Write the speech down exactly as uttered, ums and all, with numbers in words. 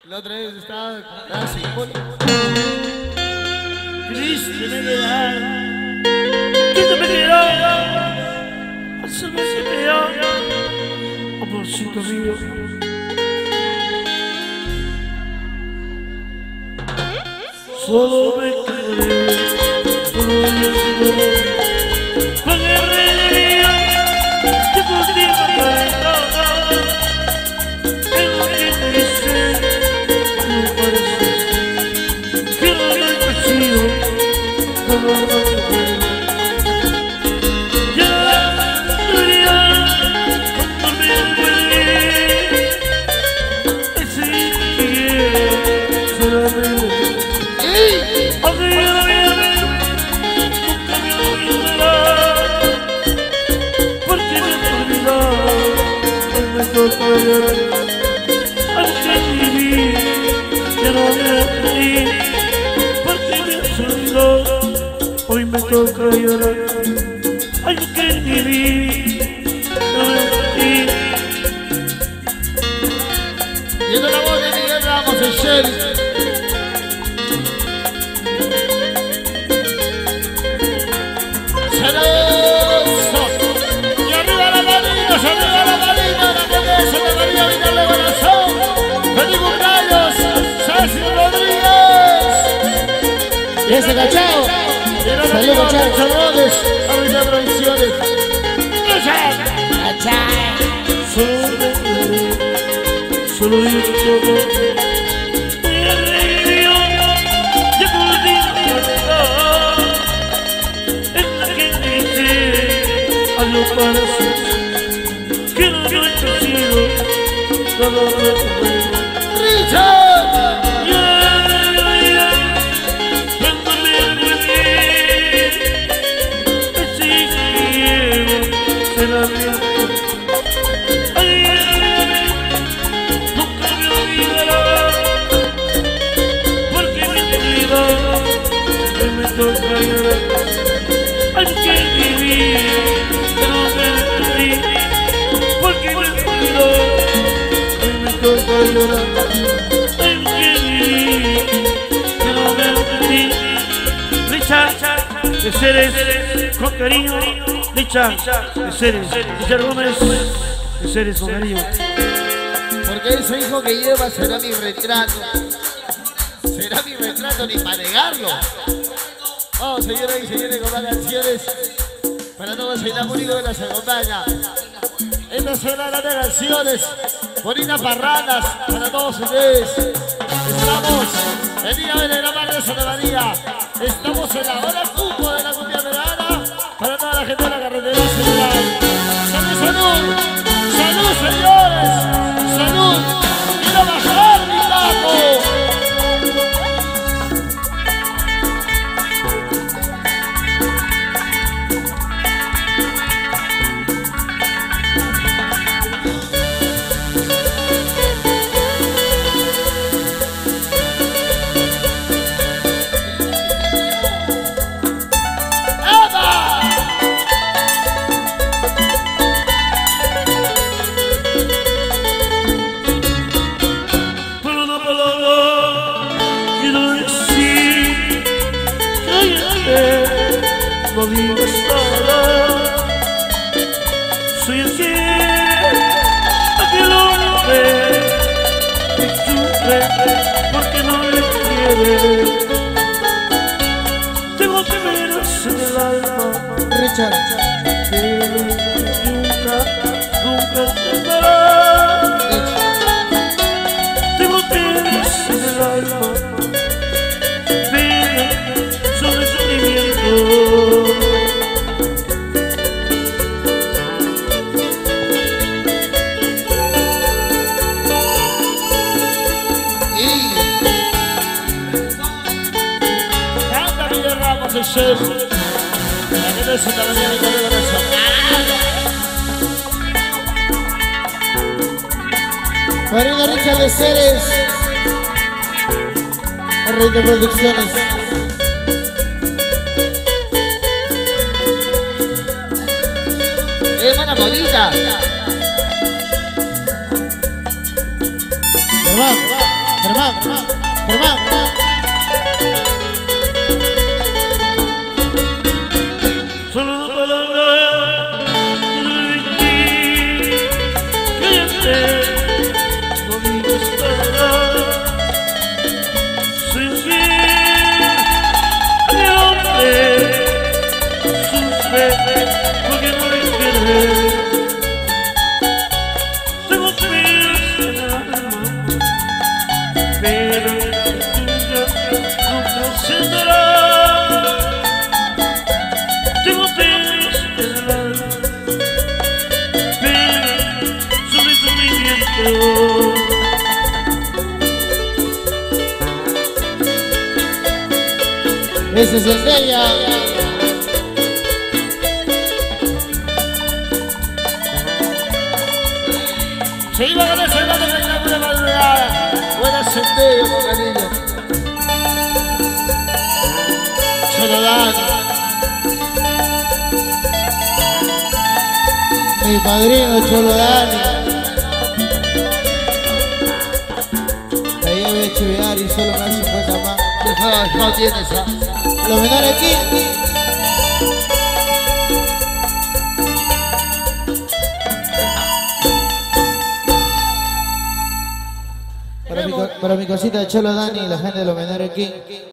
La otra vez estaba casi triste me quedaba. Triste me quedaba. Hacerme se me quedaba. Amorcito mío. Solo me quedé. Solo me quedé. Con el rey de Dios. Que tu tiempo para hoy me toca llorar, ay, que viví, no me morí. Viendo la voz de Miguel Ramos, el Sessi. ¡Celoso! Y arriba la manilla, arriba la manilla, la cabeza de María Vidal de Corazón. ¡Feliz cumpleaños, Sessi Rodríguez! Y ese cachao. Saludos, chavales, a mis producciones. Solo me quedé, solo yo todo. Me reír, ya por ti es la que dice a los pasos que no lo he sido, no lo recuerdo. ¡Richard! Nunca me olvidará, porque me olvidó, hoy me toca llorar. Hay que vivir, que no me perdí, porque me olvidó, hoy me toca llorar. Hay que vivir, que no me perdí. Richard, de Seres, con cariño. Richard, de Seres, Richard Gómez, de Seres con cariño. Porque ese hijo que lleva será mi retrato. Será mi retrato, ni para negarlo. Vamos, señoras y señores, con más canciones para todos el enamorado que nos acompaña. Estas son las canciones, bonitas parrandas para todos ustedes. Estamos el día de la Madre de Santa María. Estamos en la hora cupo de la cumbia verana. Para toda la gente de la carretera central. ¡Salud, salud! ¡Salud, señores! ¡Salud! ¡Quiero bajar mi taco! No digas nada, soy así, aquel hombre que sufre porque no le quiere. Tengo penas en el alma, Richard, pero nunca, nunca entenderá. Tengo penas en el alma, penas sobre sufrimiento. El chef, la que de Santa María de Corazón. Marina Richard de Seres, el rey de producciones. Hermana bonita. Se va, Germán, Germán, Germán. Solo una palabra de ti, cállate, no digas nada. Soy fiel a mi hombre, sufre porque no le quieres. Tengo penas en el alma, pero tuya no trascenderá. Tengo penas en el alma, pero sobre sufrimiento. Ese es el de ella. Se iba a ganar ese lado de la buena madrugada. Buena sendero, con cariño. Cholo Dani. Mi padrino Cholo Dani. Ahí voy a chivear y solo me da cincuenta más. No, no tiene esa. Los menores aquí. Para mi, co- para mi cosita de Cholo Dani y la gente de los menores aquí.